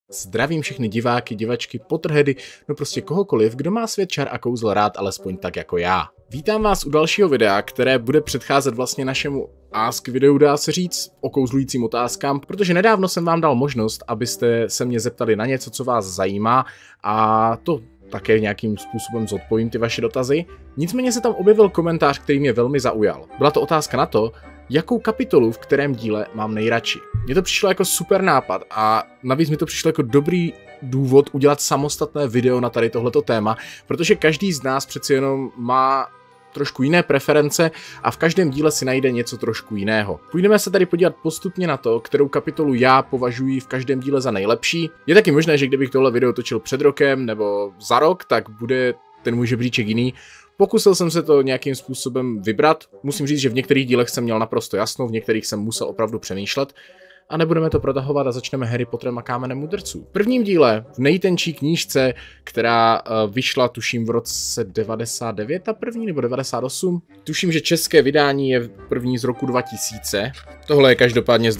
Zdravím všechny diváky, divačky, Potterheady, no prostě kohokoliv, kdo má svět čar a kouzlo rád, alespoň tak jako já. Vítám vás u dalšího videa, které bude předcházet vlastně našemu Ask videu, dá se říct, o kouzlujícím otázkám, protože nedávno jsem vám dal možnost, abyste se mě zeptali na něco, co vás zajímá, a to také nějakým způsobem zodpovím ty vaše dotazy. Nicméně se tam objevil komentář, který mě velmi zaujal. Byla to otázka na to, jakou kapitolu v kterém díle mám nejradši. Mně to přišlo jako super nápad a navíc mi to přišlo jako dobrý důvod udělat samostatné video na tady tohleto téma, protože každý z nás přeci jenom má trošku jiné preference a v každém díle si najde něco trošku jiného. Půjdeme se tady podívat postupně na to, kterou kapitolu já považuji v každém díle za nejlepší. Je taky možné, že kdybych tohle video točil před rokem nebo za rok, tak bude ten můj žebříček jiný. Pokusil jsem se to nějakým způsobem vybrat. Musím říct, že v některých dílech jsem měl naprosto jasno, v některých jsem musel opravdu přemýšlet. A nebudeme to protahovat a začneme Harry Potterem a kámenem mudrců. V prvním díle, v nejtenčí knížce, která vyšla tuším v roce 99 a první nebo 98. Tuším, že české vydání je první z roku 2000. Tohle je každopádně z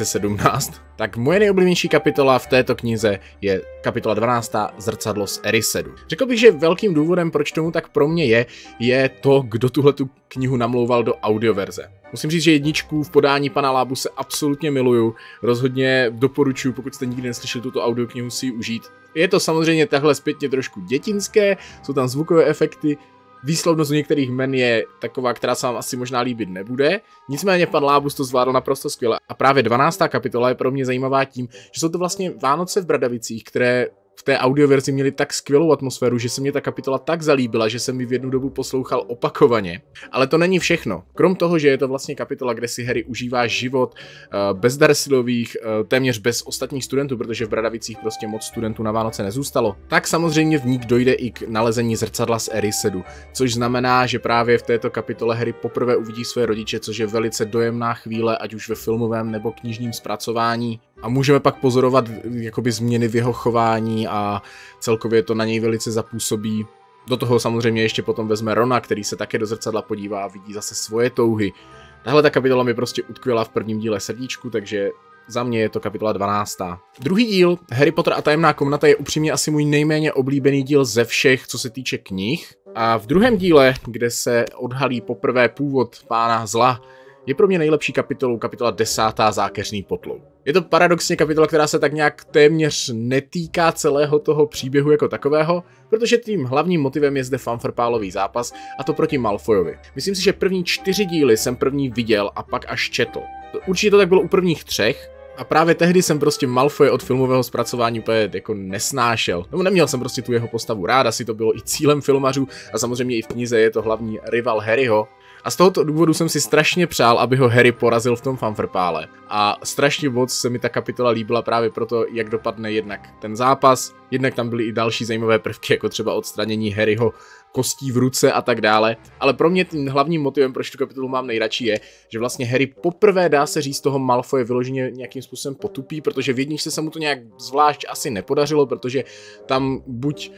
2017. Tak moje nejoblíbenější kapitola v této knize je kapitola 12. Zrcadlo z Erisedu. Řekl bych, že velkým důvodem, proč tomu tak pro mě je to, kdo tuhletu knihu namlouval do audioverze. Musím říct, že jedničku v podání pana Lábuse absolutně miluju. Rozhodně doporučuji, pokud jste nikdy neslyšeli tuto audioknihu, si ji užít. Je to samozřejmě takhle zpětně trošku dětinské, jsou tam zvukové efekty, výslovnost u některých jmen je taková, která se vám asi možná líbit nebude. Nicméně pan Lábus to zvládl naprosto skvěle. A právě 12. kapitola je pro mě zajímavá tím, že jsou to vlastně Vánoce v Bradavicích, které v té audioverzi měli tak skvělou atmosféru, že se mě ta kapitola tak zalíbila, že jsem ji v jednu dobu poslouchal opakovaně. Ale to není všechno. Krom toho, že je to vlastně kapitola, kde si Harry užívá život bez Dursleyových, téměř bez ostatních studentů, protože v Bradavicích prostě moc studentů na Vánoce nezůstalo, tak samozřejmě v ní dojde i k nalezení zrcadla z Erisedu, což znamená, že právě v této kapitole Harry poprvé uvidí své rodiče, což je velice dojemná chvíle, ať už ve filmovém nebo knižním zpracování. A můžeme pak pozorovat jakoby změny v jeho chování a celkově to na něj velice zapůsobí. Do toho samozřejmě ještě potom vezme Rona, který se také do zrcadla podívá a vidí zase svoje touhy. Tahle ta kapitola mi prostě utkvěla v prvním díle srdíčku, takže za mě je to kapitola 12. Druhý díl, Harry Potter a tajemná komnata, je upřímně asi můj nejméně oblíbený díl ze všech, co se týče knih. A v druhém díle, kde se odhalí poprvé původ pána zla, je pro mě nejlepší kapitolou kapitola 10. Zákeřný potlou. Je to paradoxně kapitola, která se tak nějak téměř netýká celého toho příběhu jako takového, protože tím hlavním motivem je zde fanfarpálový zápas, a to proti Malfoyovi. Myslím si, že první 4 díly jsem první viděl a pak až četl. Určitě to tak bylo u prvních 3. A právě tehdy jsem prostě Malfoye od filmového zpracování úplně jako nesnášel. Nebo neměl jsem prostě tu jeho postavu rád, asi to bylo i cílem filmařů a samozřejmě i v knize je to hlavní rival Harryho. A z tohoto důvodu jsem si strašně přál, aby ho Harry porazil v tom fanfarpále. A strašně moc se mi ta kapitola líbila právě proto, jak dopadne jednak ten zápas, jednak tam byly i další zajímavé prvky, jako třeba odstranění Harryho kostí v ruce a tak dále. Ale pro mě tím hlavním motivem, proč tu kapitolu mám nejradši, je, že vlastně Harry poprvé, dá se říct, toho Malfoye vyloženě nějakým způsobem potupí, protože v jedničce se mu to nějak zvlášť asi nepodařilo, protože tam buď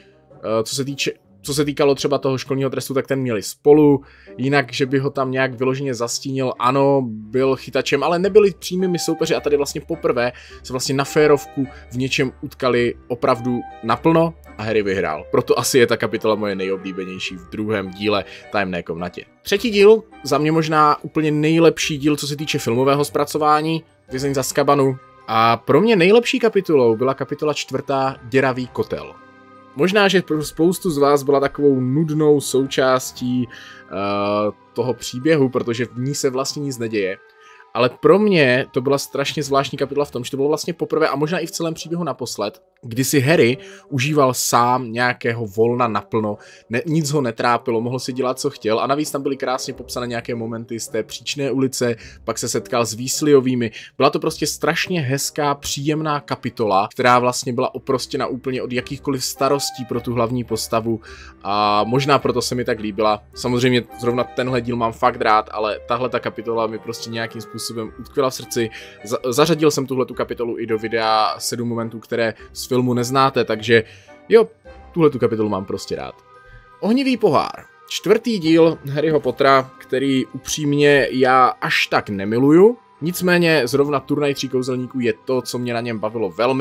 co se týkalo třeba toho školního trestu, tak ten měli spolu, jinak, že by ho tam nějak vyloženě zastínil, ano, byl chytačem, ale nebyli přímými soupeři a tady vlastně poprvé se vlastně na férovku v něčem utkali opravdu naplno a Harry vyhrál. Proto asi je ta kapitola moje nejoblíbenější v druhém díle Tajemné komnatě. Třetí díl, za mě možná úplně nejlepší díl, co se týče filmového zpracování, Vězeň z Azkabanu. A pro mě nejlepší kapitolou byla kapitola 4. Děravý kotel. Možná, že pro spoustu z vás byla takovou nudnou součástí toho příběhu, protože v ní se vlastně nic neděje. Ale pro mě to byla strašně zvláštní kapitola v tom, že to bylo vlastně poprvé a možná i v celém příběhu naposled, kdy si Harry užíval sám nějakého volna naplno, nic ho netrápilo, mohl si dělat, co chtěl a navíc tam byly krásně popsané nějaké momenty z té Příčné ulice, pak se setkal s Weasleyovými. Byla to prostě strašně hezká, příjemná kapitola, která vlastně byla oprostěna úplně od jakýchkoliv starostí pro tu hlavní postavu a možná proto se mi tak líbila. Samozřejmě zrovna tenhle díl mám fakt rád, ale tahle ta kapitola mi prostě nějakým způsobem utkvěla v srdci. Zařadil jsem tuhletu kapitolu i do videa 7 momentů, které z filmu neznáte, takže jo, tuhletu kapitolu mám prostě rád. Ohnivý pohár. 4. díl Harryho Pottera, který upřímně já až tak nemiluju, nicméně zrovna Turnaj 3 kouzelníků je to, co mě na něm bavilo velmi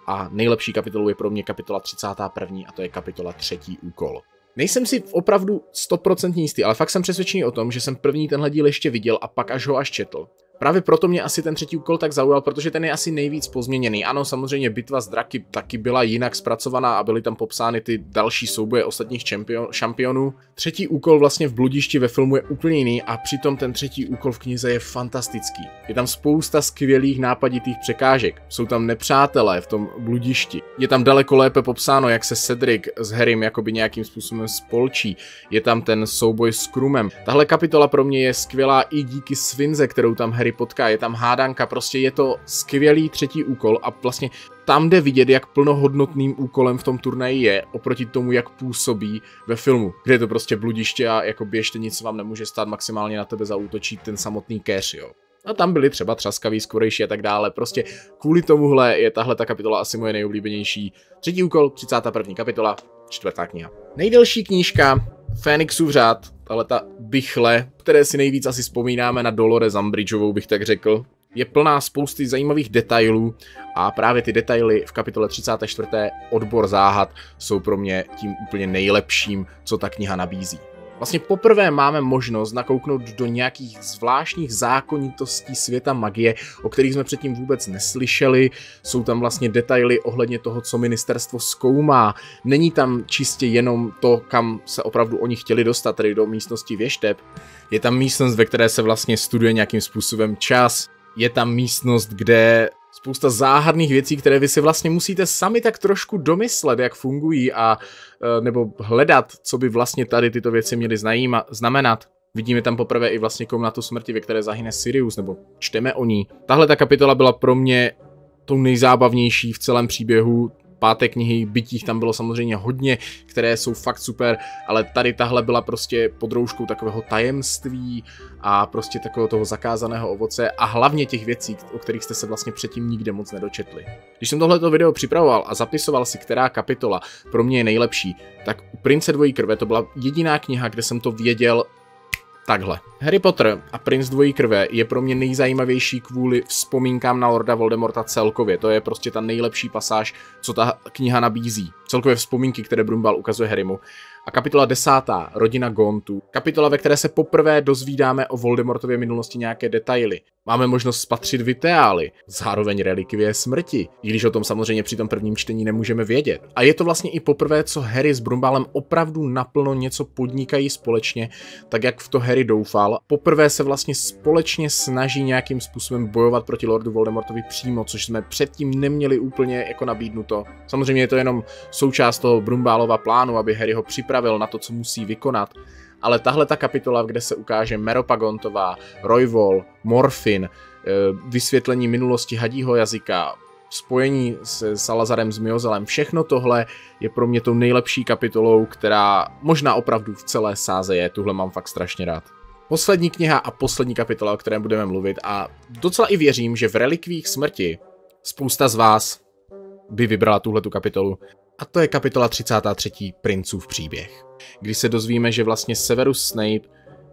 a nejlepší kapitolou je pro mě kapitola 31. a to je kapitola Třetí úkol. Nejsem si opravdu 100% jistý, ale fakt jsem přesvědčený o tom, že jsem první tenhle díl ještě viděl a pak až ho četl. Právě proto mě asi ten třetí úkol tak zaujal, protože ten je asi nejvíc pozměněný. Ano, samozřejmě bitva s draky taky byla jinak zpracovaná a byly tam popsány ty další souboje ostatních šampionů. Třetí úkol vlastně v Bludišti ve filmu je úplně jiný a přitom ten třetí úkol v knize je fantastický. Je tam spousta skvělých nápaditých překážek. Jsou tam nepřátelé v tom Bludišti. Je tam daleko lépe popsáno, jak se Cedric s Harrym jakoby nějakým způsobem spolčí. Je tam ten souboj s Krumem. Tahle kapitola pro mě je skvělá i díky svinze, kterou tam Harry potká, je tam hádanka, prostě je to skvělý třetí úkol a vlastně tam jde vidět, jak plnohodnotným úkolem v tom turnaji je, oproti tomu, jak působí ve filmu, kde je to prostě bludiště a jako běžte, nic vám nemůže stát, maximálně na tebe zaútočí ten samotný cash, jo. A tam byli třeba třaskaví, skorejší a tak dále, prostě kvůli tomuhle je tahle ta kapitola asi moje nejoblíbenější. Třetí úkol, 31. kapitola, 4. kniha. Nejdelší knížka, Fénixův řád, tahle ta bychle, které si nejvíc asi vzpomínáme na Dolores Umbridgeovou, bych tak řekl, je plná spousty zajímavých detailů a právě ty detaily v kapitole 34. Odbor záhad jsou pro mě tím úplně nejlepším, co ta kniha nabízí. Vlastně poprvé máme možnost nakouknout do nějakých zvláštních zákonitostí světa magie, o kterých jsme předtím vůbec neslyšeli. Jsou tam vlastně detaily ohledně toho, co ministerstvo zkoumá. Není tam čistě jenom to, kam se opravdu oni chtěli dostat, tedy do místnosti věšteb. Je tam místnost, ve které se vlastně studuje nějakým způsobem čas. Je tam místnost, kde spousta záhadných věcí, které vy si vlastně musíte sami tak trošku domyslet, jak fungují a nebo hledat, co by vlastně tady tyto věci měly znamenat. Vidíme tam poprvé i vlastně komnatu smrti, ve které zahyne Sirius, nebo čteme o ní. Tahle ta kapitola byla pro mě tou nejzábavnější v celém příběhu. 5. knihy, bytích tam bylo samozřejmě hodně, které jsou fakt super, ale tady tahle byla prostě pod rouškou takového tajemství a prostě takového toho zakázaného ovoce a hlavně těch věcí, o kterých jste se vlastně předtím nikde moc nedočetli. Když jsem tohleto video připravoval a zapisoval si, která kapitola pro mě je nejlepší, tak u Prince dvojí krve to byla jediná kniha, kde jsem to věděl takhle. Harry Potter a Princ dvojí krve je pro mě nejzajímavější kvůli vzpomínkám na Lorda Voldemorta celkově. To je prostě ta nejlepší pasáž, co ta kniha nabízí. Celkově vzpomínky, které Brumbál ukazuje Harrymu. A kapitola 10. Rodina Gauntů. Kapitola, ve které se poprvé dozvídáme o Voldemortově minulosti nějaké detaily. Máme možnost spatřit vitály, zároveň relikvie smrti, i když o tom samozřejmě při tom prvním čtení nemůžeme vědět. A je to vlastně i poprvé, co Harry s Brumbálem opravdu naplno něco podnikají společně, tak jak v to Harry doufal. Poprvé se vlastně společně snaží nějakým způsobem bojovat proti Lordu Voldemortovi přímo, což jsme předtím neměli úplně jako nabídnuto. Samozřejmě je to jenom součást toho Brumbálova plánu, aby Harry ho připravil na to, co musí vykonat. Ale tahle ta kapitola, kde se ukáže Meropagontová, Roivol, Morfin, vysvětlení minulosti hadího jazyka, spojení s Salazarem Zmiozelem, všechno tohle je pro mě tou nejlepší kapitolou, která možná opravdu v celé sáze je. Tuhle mám fakt strašně rád. Poslední kniha a poslední kapitola, o které budeme mluvit, a docela i věřím, že v Relikvích smrti spousta z vás by vybrala tuhletu kapitolu. A to je kapitola 33. Princův příběh. Kdy se dozvíme, že vlastně Severus Snape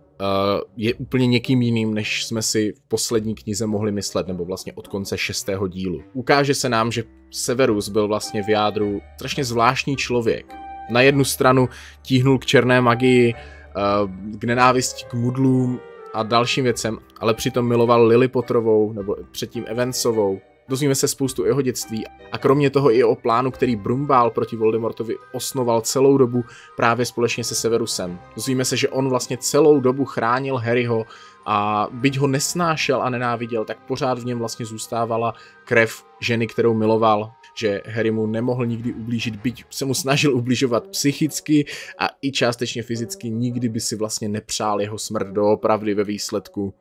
je úplně někým jiným, než jsme si v poslední knize mohli myslet, nebo vlastně od konce 6. dílu. Ukáže se nám, že Severus byl vlastně v jádru strašně zvláštní člověk. Na jednu stranu tíhnul k černé magii, k nenávisti k mudlům a dalším věcem, ale přitom miloval Lily Potterovou, nebo předtím Evansovou. Dozvíme se spoustu jeho dětství a kromě toho i o plánu, který Brumbál proti Voldemortovi osnoval celou dobu právě společně se Severusem. Dozvíme se, že on vlastně celou dobu chránil Harryho a byť ho nesnášel a nenáviděl, tak pořád v něm vlastně zůstávala krev ženy, kterou miloval, že Harry mu nemohl nikdy ublížit, byť se mu snažil ubližovat psychicky a i částečně fyzicky, nikdy by si vlastně nepřál jeho smrt doopravdy ve výsledku.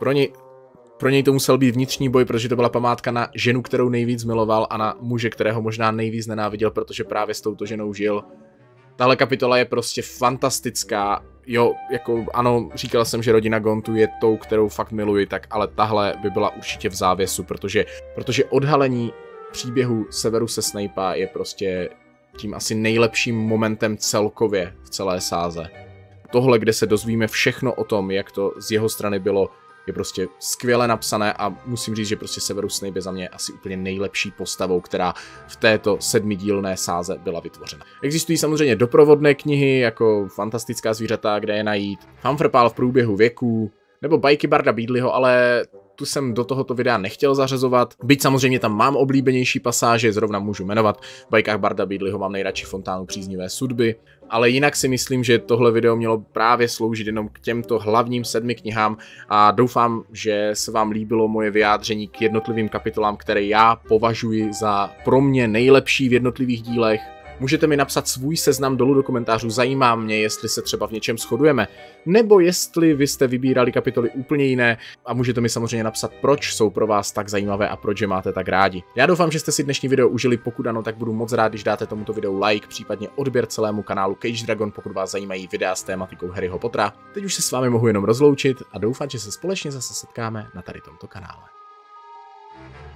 Pro něj to musel být vnitřní boj, protože to byla památka na ženu, kterou nejvíc miloval a na muže, kterého možná nejvíc nenáviděl, protože právě s touto ženou žil. Tahle kapitola je prostě fantastická. Jo, jako ano, říkal jsem, že rodina Gauntů je tou, kterou fakt miluji, tak ale tahle by byla určitě v závěsu, protože odhalení příběhu Severuse Snape'a je prostě tím asi nejlepším momentem celkově v celé sáze. Tohle, kde se dozvíme všechno o tom, jak to z jeho strany bylo, je prostě skvěle napsané a musím říct, že prostě Severus Snape je za mě asi úplně nejlepší postavou, která v této 7dílné sáze byla vytvořena. Existují samozřejmě doprovodné knihy, jako Fantastická zvířata, kde je najít, Fumfrpál v průběhu věků, nebo Bajky Barda Beedleyho, ale tu jsem do tohoto videa nechtěl zařazovat. Byť samozřejmě tam mám oblíbenější pasáže, zrovna můžu jmenovat. V Bajkách Barda Beedleyho mám nejradši Fontánu příznivé sudby, ale jinak si myslím, že tohle video mělo právě sloužit jenom k těmto hlavním 7 knihám a doufám, že se vám líbilo moje vyjádření k jednotlivým kapitolám, které já považuji za pro mě nejlepší v jednotlivých dílech. Můžete mi napsat svůj seznam dolů do komentářů, zajímá mě, jestli se třeba v něčem shodujeme, nebo jestli vy jste vybírali kapitoly úplně jiné a můžete mi samozřejmě napsat, proč jsou pro vás tak zajímavé a proč je máte tak rádi. Já doufám, že jste si dnešní video užili, pokud ano, tak budu moc rád, když dáte tomuto videu like, případně odběr celému kanálu Cage Dragon, pokud vás zajímají videa s tématikou Harryho Pottera. Teď už se s vámi mohu jenom rozloučit a doufám, že se společně zase setkáme na tady tomto kanále.